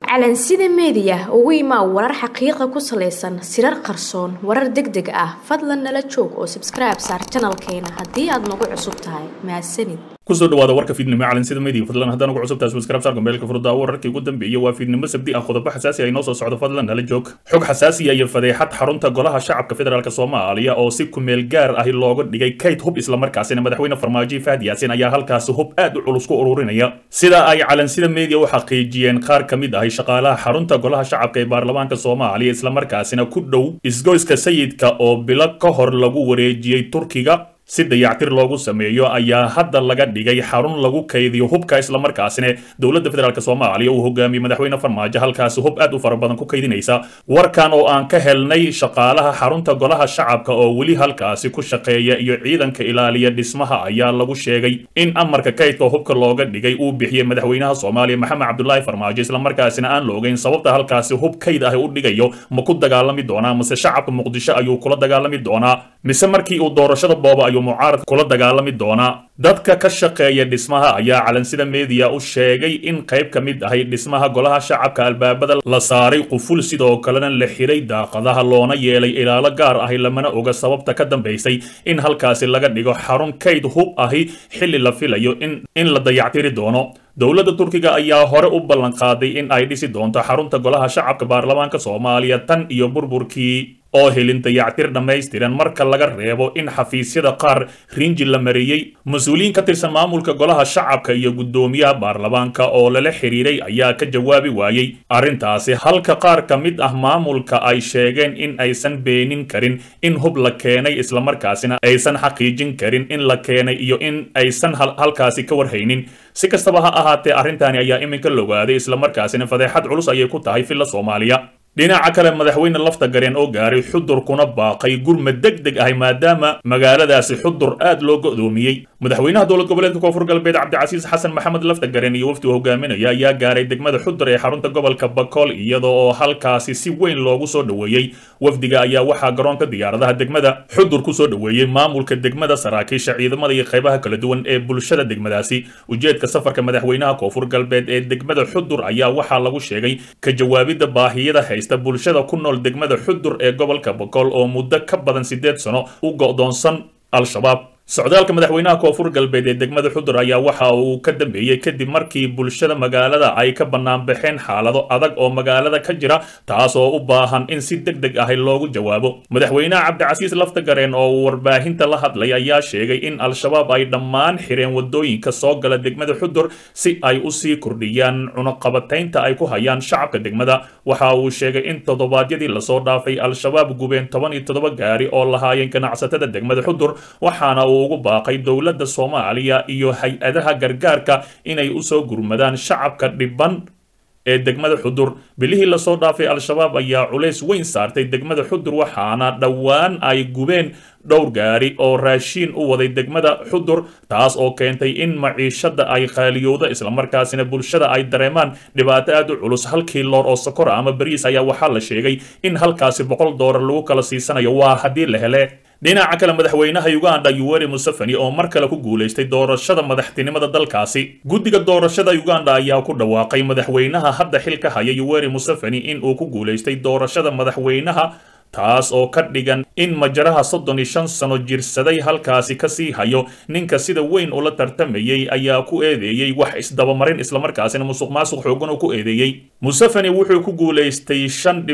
calansida media ugu imaa warar xaqiiqo ku saleysan sirar qarsoon warar degdeg ah fadlan nala joog oo subscribe saar channelkeena hadii aad nagu cusub tahay mahadsanid kusoo dhawaada warka fiidnimo calansida media fadlan haddaan ugu cusub tahay subscribe saar gambeelka furda wararkii ugu dambeeyay waa fiidnimo sabti ah qodobo xasaasi ah inoo soo socdo fadlan nala joog xog xasaasi ah iyo fadeexad xarunta golaha shacabka federaalka Soomaaliya oo si ku meel gaar ah looga dhigay kayd hub isla markaasina madaxweyne Farmaajo Fahad Yaasin ayaa halkaas hub aad u culus ku ururinaya sida ay calansida media u xaqiijiyeen qaar kamid ah shaqaalaha xarunta golaha shacabka ee baarlamaanka Soomaaliya isla markaasina ku dhow isgoyska sayidka oo bilo ka hor lagu wareejiyay Turkiga si dayactir loogu sameeyo ayaa hadda laga dhigay xarun lagu kaydiyo hubka isla markaasina dowladda federaalka Soomaaliya uu hogaamiyo madaxweyne Farmaajo halkaas hub aad u fara badan ku kaydinaysa warkan oo aan ka helnay shaqaalaha xarunta golaha shacabka oo wali halkaas ku shaqeeya iyo ciidanka ilaaliya dhismaha ayaa lagu sheegay in amarka kaydka hubka looga dhigay uu bixiyay madaxweynaha Soomaaliya Maxamed Cabdullaahi Farmaajo isla markaasina aan loogeyn sababta halkaas hub kayd ah u dhigayo ma ku dagaalami doonaa mise shacabka Muqdisho ayuu kula dagaalami doonaa mise markii uu doorashada booba ayuu mucaarad kula dagaalami doonaa dadka ka shaqeeya dhismaha ayaa calansida media u sheegay in qayb ka mid ah dhismaha golaha shacabka albaabada la saaray quful sidoo kalena la xiray daaqadaha loona yeelay ilaalo gaar ah lamana oga sababta ka dambeysay in halkaasi laga dhigo xarun kayd hub ahi xilli la filayo in la dayactiri doono dowladda Turkiga ayaa hore u ballan qaaday in ay dhisi doonto xarunta golaha shacabka baarlamaanka Soomaaliya tan iyo burburkii oo helin dayactir dhameystiran marka laga reebo in xafiisyada qaar rinji la mariyay mas'uuliyiin ka tirsan maamulka golaha shacabka iyo gudoomiyaha baarlamaanka oo lala xiriiray ayaa ka jawaabi waayay arrintaasi halka qaar ka mid ah maamulka ay sheegeen in aysan beenin karin in hub la keenay isla markaasina aysan xaqiijin karin in la keenay iyo in aysan halkaasi ka warhaynin si kastaba ha ahaatee arrintani ayaa iminka la ogaaday isla markaasina fadeexad culus ayay ku tahay filla Soomaaliya dhinaca kale madaxweyne lafta gareen oo gaaray xudur kuna baaqay gurmad degdeg ah maadaama magaaladaasi xudur aad loo go'doomiyay madaxweynaha dowlad goboleedka Koonfur Galbeed Cabdicasiis Xasan Maxamed lafta gareen iyo wafdi hogaaminaya ayaa gaaray degmada xudur ee xarunta gobolka Bakool iyadoo oo halkaasi si weyn loogu soo dhaweeyay wafdiga ayaa waxa garoonka diyaaradaha degmada xudur ku soo dhaweeyay maamulka degmada saraakiisha ciidamada iyo qaybaha kala duwan ee bulshada degmadaasi ujeedka safarka madaxweynaha Koonfur Galbeed ee degmada xudur ayaa waxa lagu sheegay ka jawaabida baahiyada bulshada ku nool degmada xudur ee gobolka Bakool oo muddo ka badan 8 sano u go'doonsan al-shabaab socdaalka madaxweynaha Koonfur Galbeed ee degmada xudur ayaa waxa uu ka dambeeyay kadib markii bulshada magaalada ay ka banaan baxeen xaalado adag oo magaalada ka jira taas oo u baahan in si degdeg ah loogu jawaabo madaxweynaha Cabdicasiis lafta gareen oo warbaahinta la hadlay ayaa sheegay in al-shabaab ay dhammaan xireen wadooyinka soo gala degmada xudur si ay u sii kordhiyaan cunaqabataynta ay ku hayaan shacabka degmada waxa uu sheegay in toddobaadyadii la soo dhaafay al-shabaab gubeen 17 gaari oo lahaayeen ganacsatada degmada xudur waxaana ugu baaqay dowladda Soomaaliya iyo hay'adaha gargaarka inay u soo gurmadaan shacabka dhiban ee degmada xudur bilihii la soo dhaafay al-shabaab ayaa culays weyn saartay degmada xudur waxaana dhawaan ay gubeen dhowr gaari oo raashin u waday degmada xudur taas oo keentay in maciishada ay qaaliyowdo isla markaasina bulshada ay dareemaan dhibaato aad u culus halkii loor oo sokor ama bariis ayaa waxa la sheegay in halkaasi $100 lagu kala siisanayo waa hadii la hele dhinaca kale madaxweynaha Uganda Yoweri Museveni oo mar kale ku guuleystay doorashada madaxtinimada dalkaasi guddiga doorashada Uganda ayaa ku dhawaaqay madaxweynaha hadda xilka haya Yoweri Museveni in uu ku guuleystay doorashada madaxweynaha taas oo ka dhigan in majaraha 35 sano jirsaday halkaasi ka sii hayo ninka sida weyn ula tartamayay ayaa ku eedeeyay wax isdabamarin isla markaasina musuqmaasuq xoogan ku eedeeyay Museveni wuxuu ku guuleystay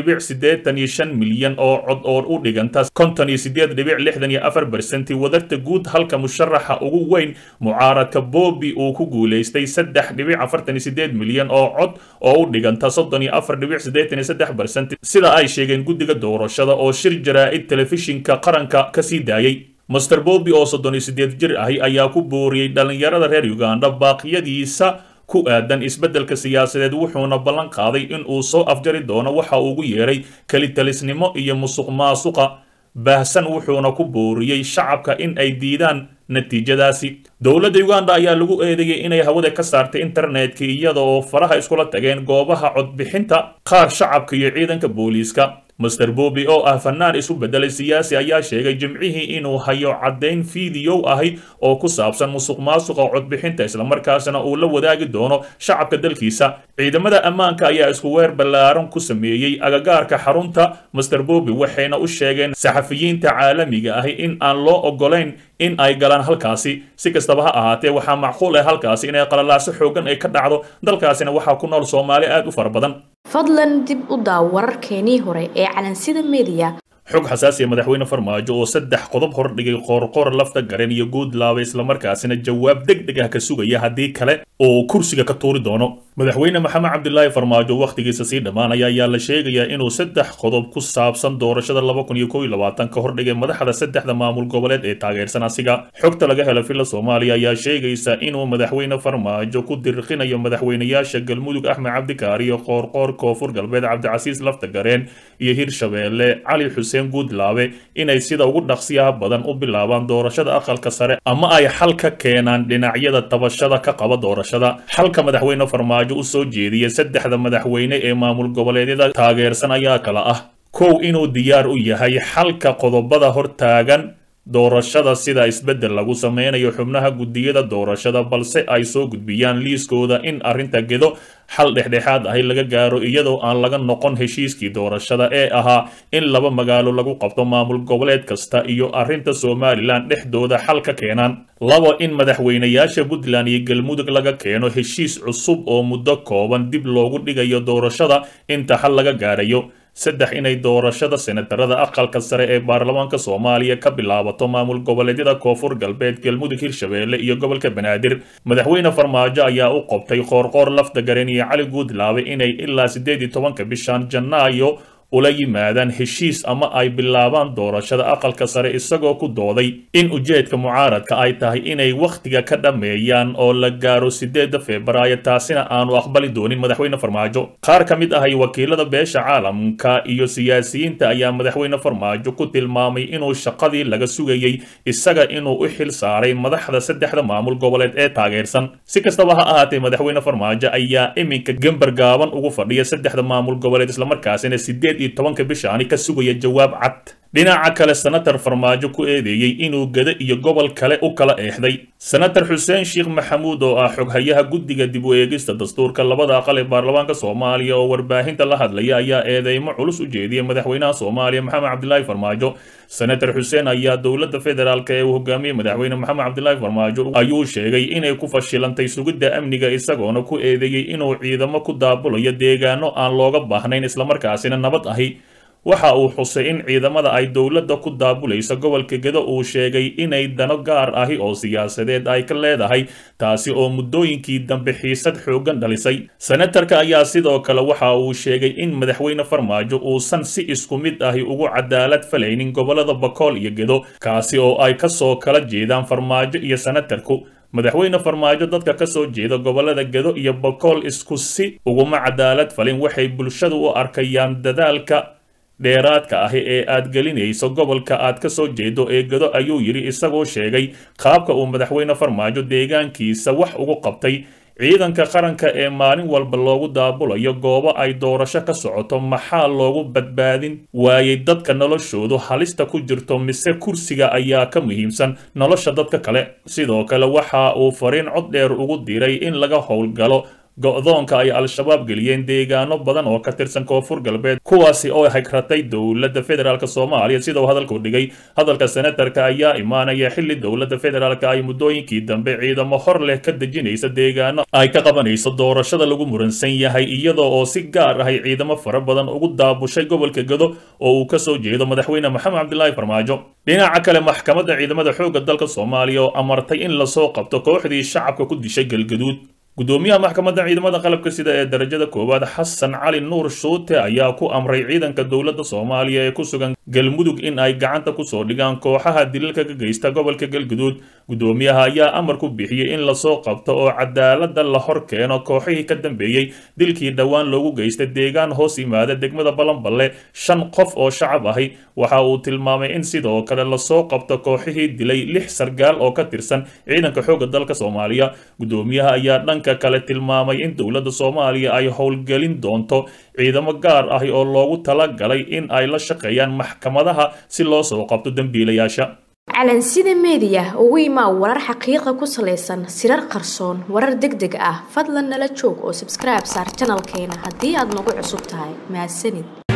5.85 milyan oo cod oo u dhiganta 58.64% wadarta guud halka musharaxa ugu weyn mucaaradka Bobby uu ku guuleystay 3.48 milyan oo cod oo u dhiganta 34.83% sida ay sheegeen guddiga doorashada oo shir jaraa'id telefishinka qaranka ka sii daayay Mr Bobby oo 38 jir ah ayaa ku booriyay dhalinyarada reer Uganda baaqyadiisa ku aadan isbeddelka siyaasadeed wuxuuna ballan qaaday in uu soo afjari doono waxa uu ugu yeeray kalitalisnimo iyo musuqmaasuqa baahsan wuxuuna ku booriyay shacabka in ay diidaan natiijadaasi dowladda Uganda ayaa lagu eedeeyay inay hawada ka saartay internetka iyada oo faraha iskula tageen goobaha codbixinta qaar shacabka iyo ciidanka booliiska master boobi oo ah fanaan isu bedelay siyaasi ayaa sheegay jimcihii inuu hayo caddayn fiidiyow ahi oo ku saabsan musuqmaasuqa codbixinta islamarkaasna uu la wadaagi doono shacabka dalkiisa ciidamada ammaanka ayaa isku weer ballaaran ku sameeyey agagaarka xarunta master boobi waxayna u sheegeen saxafiyiinta caalamiga ahi in aan loo ogolayn in ay galaan halkaasi si kastaba ha ahaatee waxaa macquul ah halkaasi inay qalalaaso xoogan ay ka dhacdo dalkaasina waxaa ku nool Soomaali aad u fara badan fadlan dib u daaw wararkeenii hore ee calansida media xog xasaasi ah madaxweyne farmaajo oo saddex qodob hor dhigay qoorqoor lafta gareen iyo guud laabay isla markaasina jawaab degdeg ah ka sugaya haddii kale oo kursiga ka tuuri doono madaxweyne maxamed cabdilaahi farmaajo waqtigiisa sii dhamaanaya ayaa la sheegayaa inuu saddex qodob ku saabsan doorashada 2021 ka hor dhigay madaxda saddexda maamul goboleed ee taageersan asiga xogta laga helay filla Soomaaliya ayaa sheegaysa inuu madaxweyne farmaajo ku dirqinayo madaxweynayaasha Galmudug Axmed Cabdikaari iyo qoorqoor Koonfur Galbeed Cabdicasiis lafta gareen iyo Hirshabeelle Cali Xuseen Guudlaabe inay sida ugu dhaqsiyaha badan u bilaabaan doorashada aqalka sare ama ay xal ka keenaan dhinacyada tabashada ka qaba doorashada xalka madaxweyne farmaajo u soo jeediyay saddexda madaxweyne ee maamul goboleedyada taageersan ayaa kala ah kow inuu diyaar u yahay xalka qodobada hortaagan doorashada sida isbedel lagu sameynayo xubnaha gudiyada doorashada balse ay soo gudbiyaan liiskooda in arinta gedo xal dhexdhexaad ah laga gaaro iyadoo aan laga noqon heshiiskii doorashada ee ahaa in laba magaalo lagu qabto maamul goboleed kasta iyo arinta Somaliland dhexdooda xal ka keenaan labo in madaxweynayaasha Puntland iyo Galmudug laga keeno heshiis cusub oo muddo kooban dib loogu dhigayo doorashada inta xal laga gaarayo saddex inay doorashada senatarada aqalka sare ee baarlamaanka Soomaaliya ka bilaabato maamul goboleedyada Koonfur Galbeed Galmudug Hirshabeelle iyo gobolka Banaadir madaxweyne farmaajo ayaa u qabtay qoorqoor lafta gareen iyo Cali Guudlaabe inay ilaa 18 bishan Janaayo ula yimaadaan heshiis ama ay bilaabaan doorashada aqalka sare isagoo ku dooday in ujeedka mucaaradka ay tahay inay waqtiga ka dhameeyaan oo la gaaro 8 Febraayo taasina aanu aqbali doonin madaxweyne farmaajo qaar ka mid ah wakiilada beesha caalamka iyo siyaasiyiinta ayaa madaxweyne farmaajo ku tilmaamay inuu shaqadii laga sugayay isaga inuu u xil saaray madaxda saddexda maamul goboleed ee taageersan si kastaba ha ahaatee madaxweyne farmaajo ayaa iminka gambar gaaban ugu fadhiya saddexda maamul goboleed isla markaasina 18 bishaani ka sugaya jawaab cad dhinaca kale senator farmaajo ku eedeeyay inuu gada iyo gobol kale u kala eexday senator Xuseen Sheekh Maxamuud oo ah xoghayaha guddiga dib u eegista dastuurka labada aqal ee baarlamaanka Soomaaliya oo warbaahinta la hadlaya ayaa eedeymo culus u jeediyay madaxweynaha Soomaaliya Maxamed Cabdilaahi Farmaajo senator Xuseen ayaa dowladda federaalka ee uu hogaamiyay madaxweyne Maxamed Cabdilaahi Farmaajo ayuu sheegay inay ku fashilantay sugidda amniga isagoona ku eedeeyay inuu ciidamo ku daabulayo deegaano aan looga baahnayn isla markaasina nabad ahi waxa uu xusay in ciidamada ay dowladda ku daabulayso gobolka Gedo uu sheegay inay dano gaar ahi oo siyaasadeed ay ka leedahay taasi oo muddooyinkii dambe xiisad xoogan dhalisay senatarka ayaa sidoo kale waxa uu sheegay in madaxweyne farmaajo uusan si isku mid ahi ugu cadaalad falaynin gobolada Bakool iyo Gedo kaasi oo ay ka soo kala jeedaan farmaajo iyo senatarku madaxweyne farmaajo dadka ka soo jeeda gobolada Gedo iyo Bakool isku si uguma cadaalad falin waxay bulshadu u arkayaan dadaalka dheeraadka ah ee aad gelinayso gobolka aad ka soo jeedo ee Gedo ayuu yiri isagoo sheegay qaabka uu madaxweyne farmaajo deegaankiisa wax ugu qabtay ciidanka qaranka ee maalin walba loogu daabulayo goobo ay doorasho ka socoto maxaa loogu badbaadin waayay dadka noloshoodu halista ku jirto mise kursiga ayaa ka muhiimsan nolosha dadka kale sidoo kale waxa uu fariin cod dheer ugu diray in laga howlgalo go'doonka ay al-shabaab geliyeen deegaano badan oo ka tirsan Koonfur Galbeed kuwaasi oo hagratay dowladda federaalka Soomaaliya sida uu hadalku dhigay hadalka senatarka ayaa imaanaya xilli dowladda federaalka ay muddooyinkii dambe ciidamo hor leh ka dejinaysa deegaano ay ka qabanayso doorashada lagu muransan yahay iyadoo oo si gaar ah ciidamo fara badan ugu daabushay gobolka Gedo oo uu ka soo jeedo madaxweyne Maxamed Cabdilaahi Farmaajo dhinaca kale maxkamadda ciidamada xoogga dalka Soomaaliya oo amartay in la soo qabto kooxdii shacabka ku dishay Galgaduud gudoomiyaha maxkamadda ciidamada qalabka sida ee darajada koowaad Xasan Cali Nuur Shuute ayaa ku amray ciidanka dowladda Soomaaliya ee ku sugan Galmudug in ay gacanta ku soo dhigaan kooxaha dilalka ka geysta gobolka Galgaduud gudoomiyaha ayaa amar ku bixiyay in la soo qabto oo cadaaladda la hor keeno kooxihii ka dambeeyay dilkii dhawaan loogu geystay deegaan hoos yimaada degmada Balanballe 5 qof oo shacab ahi waxa uu tilmaamay in sidoo kale la soo qabto kooxihii dilay 6 sargaal oo ka tirsan ciidanka xoogga dalka Soomaaliya gudoomiyaha ayaa dhanka dhanka kale tilmaamay in dowladda Soomaaliya ay howlgelin doonto ciidamo gaar ah oo loogu talagalay in ay la shaqeeyaan maxkamadaha si loo soo qabto dambiilayaasha. calansida media ugu imaa warar xaqiiqo ku saleysan sirar qarsoon warar degdeg ah fadlan nala joog oo subscribe saar channelkeena haddii aad nagu cusub tahay mahadsanid.